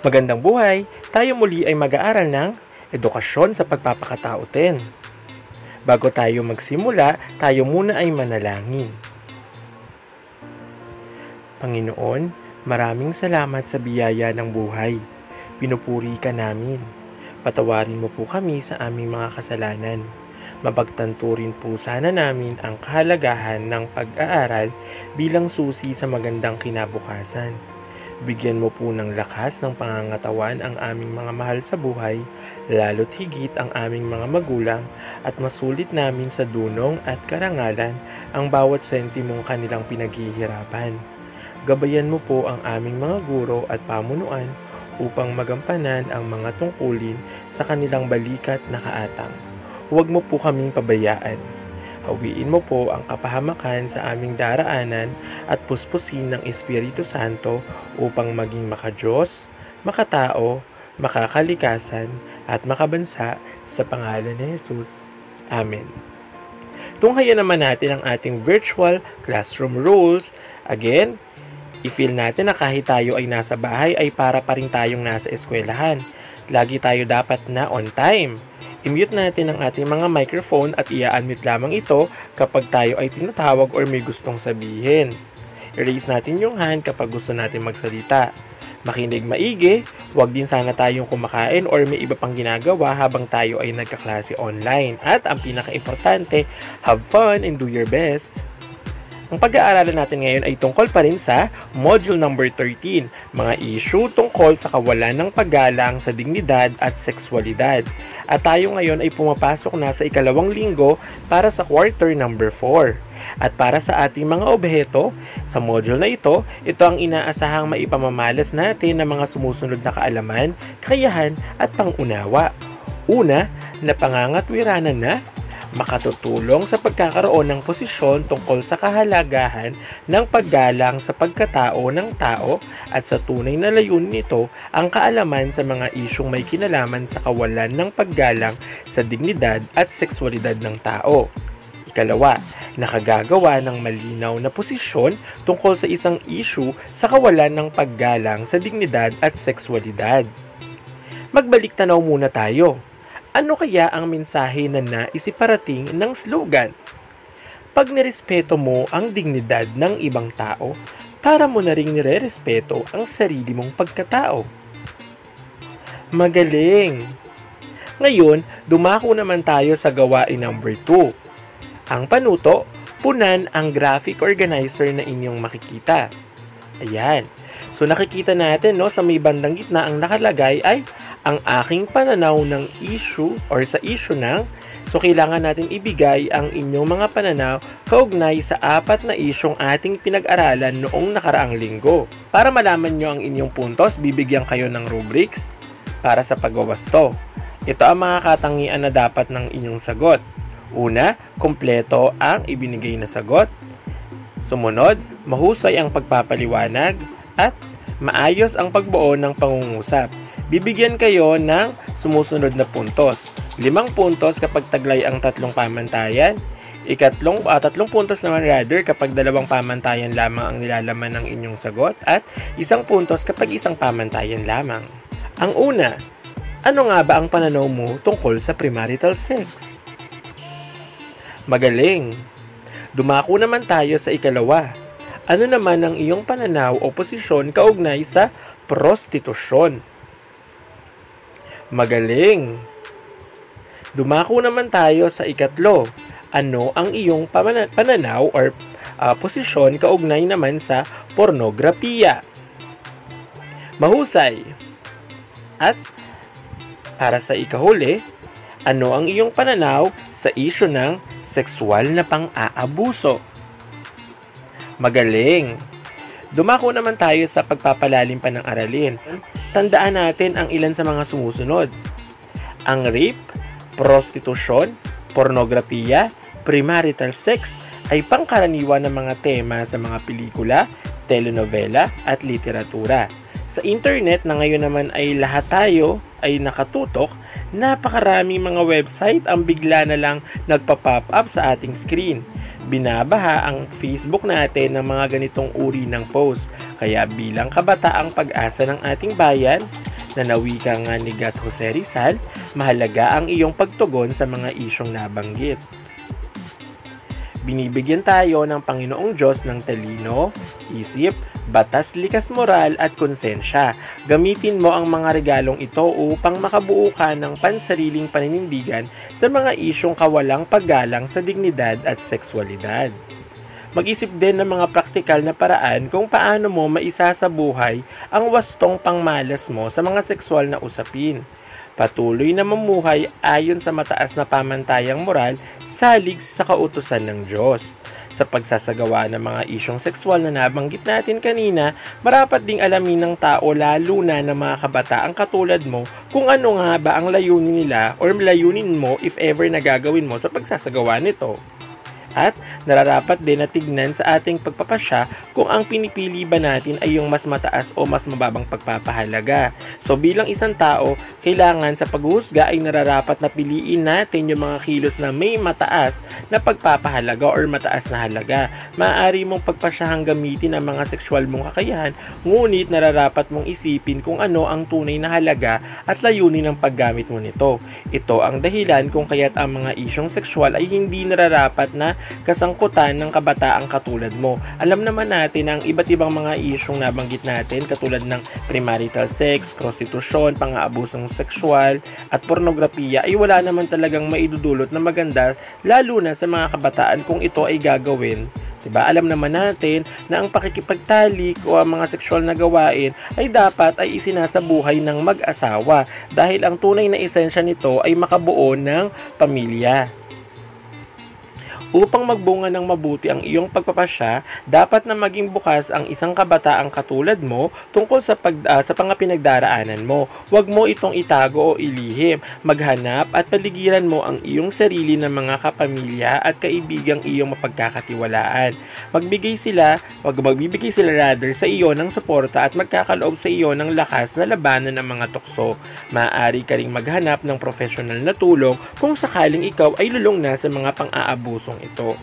Magandang buhay! Tayo muli ay mag-aaral ng edukasyon sa pagpapakatao 10. Bago tayo magsimula, tayo muna ay manalangin. Panginoon, maraming salamat sa biyaya ng buhay. Pinupuri ka namin. Patawarin mo po kami sa aming mga kasalanan. Mapagtanto rin po sana namin ang kahalagahan ng pag-aaral bilang susi sa magandang kinabukasan. Bigyan mo po ng lakas ng pangangatawan ang aming mga mahal sa buhay, lalo't higit ang aming mga magulang, at masulit namin sa dunong at karangalan ang bawat sentimong kanilang pinaghihirapan. Gabayan mo po ang aming mga guro at pamunuan upang magampanan ang mga tungkulin sa kanilang balikat na kaatang. Huwag mo po kaming pabayaan. Hawiin mo po ang kapahamakan sa aming daraanan at puspusin ng Espiritu Santo upang maging makadiyos, makatao, makakalikasan at makabansa sa pangalan ni Jesus. Amen. Tunghayan naman natin ang ating virtual classroom rules. Again, i-feel natin na kahit tayo ay nasa bahay ay para pa rin tayong nasa eskwelahan. Lagi tayo dapat na on time. I-mute natin ang ating mga microphone at i-unmute lamang ito kapag tayo ay tinatawag or may gustong sabihin. I-raise natin yung hand kapag gusto natin magsalita. Makinig maigi, huwag din sana tayong kumakain or may iba pang ginagawa habang tayo ay nagkaklase online. At ang pinaka-importante, have fun and do your best. Ang pag-aaralan natin ngayon ay tungkol pa rin sa Module number 13, mga issue tungkol sa kawalan ng paggalang sa dignidad at sexualidad. At tayo ngayon ay pumapasok na sa ikalawang linggo para sa quarter number 4. At para sa ating mga objeto, sa module na ito ang inaasahang maipamamalas natin ng mga sumusunod na kaalaman, kakayahan at pangunawa. Una, na pangangatwiranan na makatutulong sa pagkakaroon ng posisyon tungkol sa kahalagahan ng paggalang sa pagkatao ng tao at sa tunay na layunin nito ang kaalaman sa mga isyung may kinalaman sa kawalan ng paggalang sa dignidad at sexualidad ng tao. Ikalawa, nakagagawa ng malinaw na posisyon tungkol sa isang issue sa kawalan ng paggalang sa dignidad at sexualidad. Magbalik tanaw muna tayo. Ano kaya ang mensahe na naisiparating ng slogan? Pag nirespeto mo ang dignidad ng ibang tao, para mo na ring nirerespeto ang sarili mong pagkatao. Magaling! Ngayon, dumako naman tayo sa gawain number 2. Ang panuto, punan ang graphic organizer na inyong makikita. Ayan. So nakikita natin sa may bandang gitna ang nakalagay ay ang aking pananaw ng issue or sa issue ng, so kailangan natin ibigay ang inyong mga pananaw kaugnay sa 4 na isyong ating pinag-aralan noong nakaraang linggo. Para malaman nyo ang inyong puntos, bibigyan kayo ng rubrics para sa pagwawasto. Ito ang mga katangian na dapat ng inyong sagot. Una, kumpleto ang ibinigay na sagot. Sumunod, mahusay ang pagpapaliwanag at maayos ang pagbuo ng pangungusap. Bibigyan kayo ng sumusunod na puntos. 5 puntos kapag taglay ang 3 pamantayan. 3 puntos naman kapag 2 pamantayan lamang ang nilalaman ng inyong sagot. At 1 puntos kapag 1 pamantayan lamang. Ang una, ano nga ba ang pananaw mo tungkol sa premarital sex? Magaling! Dumako naman tayo sa ikalawa. Ano naman ang iyong pananaw o posisyon kaugnay sa prostitusyon? Magaling! Dumako naman tayo sa ikatlo. Ano ang iyong pananaw or posisyon kaugnay naman sa pornografiya? Mahusay! At para sa ikahuli, ano ang iyong pananaw sa isyu ng sexual na pang-aabuso? Magaling! Dumako naman tayo sa pagpapalalim pa ng aralin. Tandaan natin ang ilan sa mga sumusunod. Ang rape, prostitusyon, pornografiya, premarital sex ay pangkaraniwan ng mga tema sa mga pelikula, telenovela at literatura. Sa internet na ngayon naman ay lahat tayo ay nakatutok, napakaraming mga website ang bigla na lang nagpa-pop up sa ating screen. Binabaha ang Facebook natin ng mga ganitong uri ng post. Kaya bilang kabataang pag-asa ng ating bayan, Nanawi ka nga ni Gat Jose Rizal, mahalaga ang iyong pagtugon sa mga isyong nabanggit. Binibigyan tayo ng Panginoong Diyos ng talino, isip, batas, likas moral at konsensya. Gamitin mo ang mga regalong ito upang makabuo ka ng pansariling paninindigan sa mga isyong kawalang paggalang sa dignidad at sexualidad. Mag-isip din ng mga praktikal na paraan kung paano mo maisasabuhay ang wastong pangmalas mo sa mga sexual na usapin. Patuloy na mamuhay ayon sa mataas na pamantayang moral, salig sa kautusan ng Diyos. Sa pagsasagawa ng mga isyong sexual na nabanggit natin kanina, marapat ding alamin ng tao lalo na ng mga kabataang katulad mo kung ano nga ba ang layunin nila or layunin mo if ever na gagawin mo sa pagsasagawa nito. At nararapat din na tignan sa ating pagpapasya kung ang pinipili ba natin ay yung mas mataas o mas mababang pagpapahalaga. So bilang isang tao, kailangan sa paghuhusga ay nararapat na piliin natin yung mga kilos na may mataas na pagpapahalaga or mataas na halaga. Maaari mong pagpasyahang gamitin ang mga sexual mong kakayahan, ngunit nararapat mong isipin kung ano ang tunay na halaga at layunin ng paggamit mo nito. Ito ang dahilan kung kaya't ang mga isyong sexual ay hindi nararapat na kasangkutan ng kabataang katulad mo. Alam naman natin ang iba't ibang mga isyong nabanggit natin katulad ng premarital sex, prostitusyon, pang-aabusong sexual at pornografiya ay wala naman talagang maidudulot na maganda lalo na sa mga kabataan kung ito ay gagawin. Diba? Alam naman natin na ang pakikipagtalik o ang mga sexual na gawain ay dapat ay isinasabuhay ng mag-asawa dahil ang tunay na esensya nito ay makabuo ng pamilya. Upang magbunga ng mabuti ang iyong pagpapasya, dapat na maging bukas ang isang kabataang katulad mo tungkol sa mga pinagdaraanan mo. Huwag mo itong itago o ilihim. Maghanap at paligiran mo ang iyong sarili ng mga kapamilya at kaibigang iyong mapagkakatiwalaan. Magbibigay sila rather sa iyo ng suporta at magkakaloob sa iyo ng lakas na labanan ng mga tukso. Maaari ka ring maghanap ng professional na tulong kung sakaling ikaw ay lulong na sa mga pang-aabusong ito.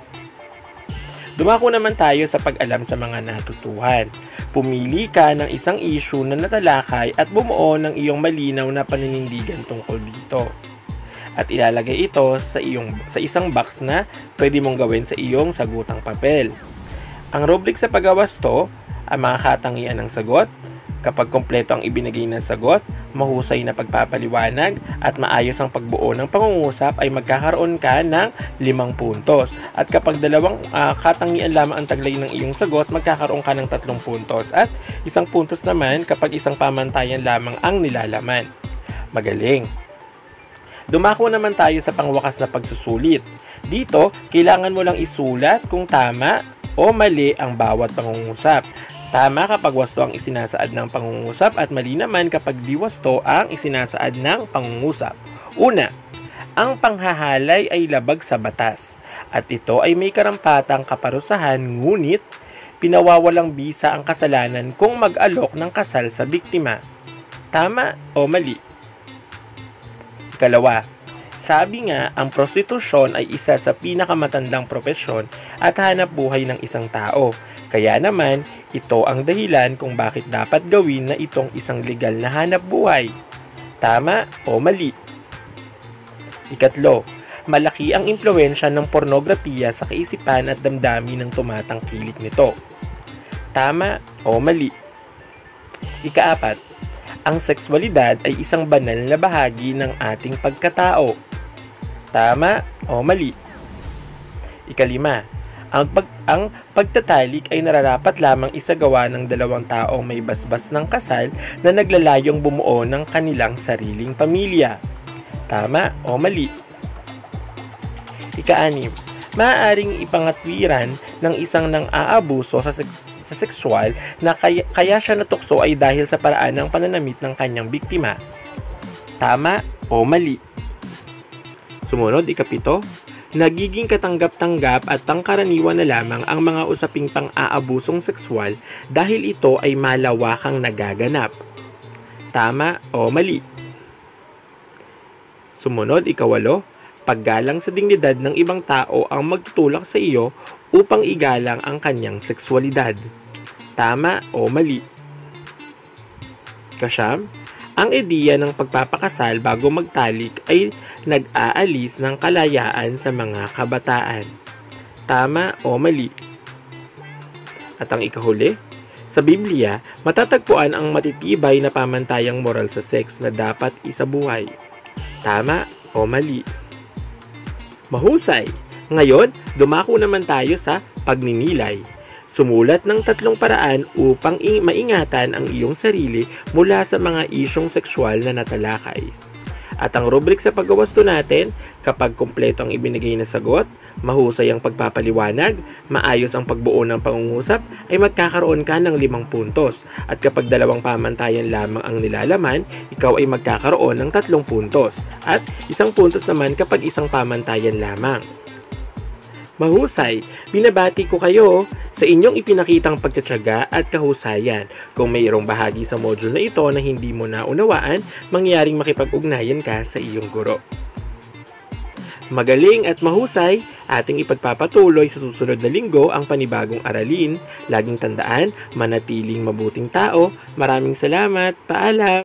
Dumako naman tayo sa pag-alam sa mga natutuhan. Pumili ka ng isang issue na natalakay at bumuo ng iyong malinaw na paninindigan tungkol dito. At ilalagay ito sa isang box na pwede mong gawin sa iyong sagutang papel. Ang rubric sa pagwawasto, ang mga katangian ng sagot. Kapag kompleto ang ibinigay ng sagot, mahusay na pagpapaliwanag at maayos ang pagbuo ng pangungusap ay magkakaroon ka ng 5 puntos. At kapag 2 katangian lamang ang taglay ng iyong sagot, magkakaroon ka ng 3 puntos. At 1 puntos naman kapag isang pamantayan lamang ang nilalaman. Magaling! Dumako naman tayo sa pangwakas na pagsusulit. Dito, kailangan mo lang isulat kung tama o mali ang bawat pangungusap. Tama kapag wasto ang isinasaad ng pangungusap at mali naman kapag di wasto ang isinasaad ng pangungusap. Una, ang panghahalay ay labag sa batas at ito ay may karampatang kaparusahan ngunit pinawawalang bisa ang kasalanan kung mag-alok ng kasal sa biktima. Tama o mali? Ikalawa, sabi nga ang prostitusyon ay isa sa pinakamatandang propesyon at hanap buhay ng isang tao. Kaya naman, ito ang dahilan kung bakit dapat gawin na itong isang legal na hanap buhay. Tama o mali? Ikatlo, malaki ang impluwensya ng pornografiya sa kaisipan at damdamin ng tumatangkilik nito. Tama o mali? Ikaapat, ang sexualidad ay isang banal na bahagi ng ating pagkatao. Tama o mali? Ikalima, ang pagtatalik ay nararapat lamang isagawa ng 2 taong may basbas ng kasal na naglalayong bumuo ng kanilang sariling pamilya. Tama o mali? Ika-6, maaaring ipangatwiran ng isang nang-aabuso sa sexual na kaya siya natukso ay dahil sa paraan ng pananamit ng kanyang biktima. Tama o mali? Sumunod, ika-7, nagiging katanggap-tanggap at pangkaraniwan na lamang ang mga usaping pang-aabusong sexual dahil ito ay malawakang nagaganap. Tama o mali? Sumunod, ika-8, paggalang sa dignidad ng ibang tao ang magtutulak sa iyo upang igalang ang kanyang sexualidad. Tama o mali? Ika-9, Ang ideya ng pagpapakasal bago magtalik ay nag-aalis ng kalayaan sa mga kabataan. Tama o mali? At ang ikahuli, sa Biblia, matatagpuan ang matitibay na pamantayang moral sa sex na dapat isabuhay. Tama o mali? Mahusay! Ngayon, dumako naman tayo sa pagninilay. Sumulat ng 3 paraan upang maingatan ang iyong sarili mula sa mga isyong sexual na natalakay. At ang rubric sa paggawasto natin, kapag kumpleto ang ibinigay na sagot, mahusay ang pagpapaliwanag, maayos ang pagbuo ng pangungusap, ay magkakaroon ka ng 5 puntos. At kapag 2 pamantayan lamang ang nilalaman, ikaw ay magkakaroon ng 3 puntos. At 1 puntos naman kapag 1 pamantayan lamang. Mahusay! Binabati ko kayo sa inyong ipinakitang pagtitiyaga at kahusayan. Kung mayroong bahagi sa module na ito na hindi mo naunawaan, mangyaring makipag-ugnayan ka sa iyong guro. Magaling at mahusay, ating ipagpapatuloy sa susunod na linggo ang panibagong aralin. Laging tandaan, manatiling mabuting tao. Maraming salamat. Paalam!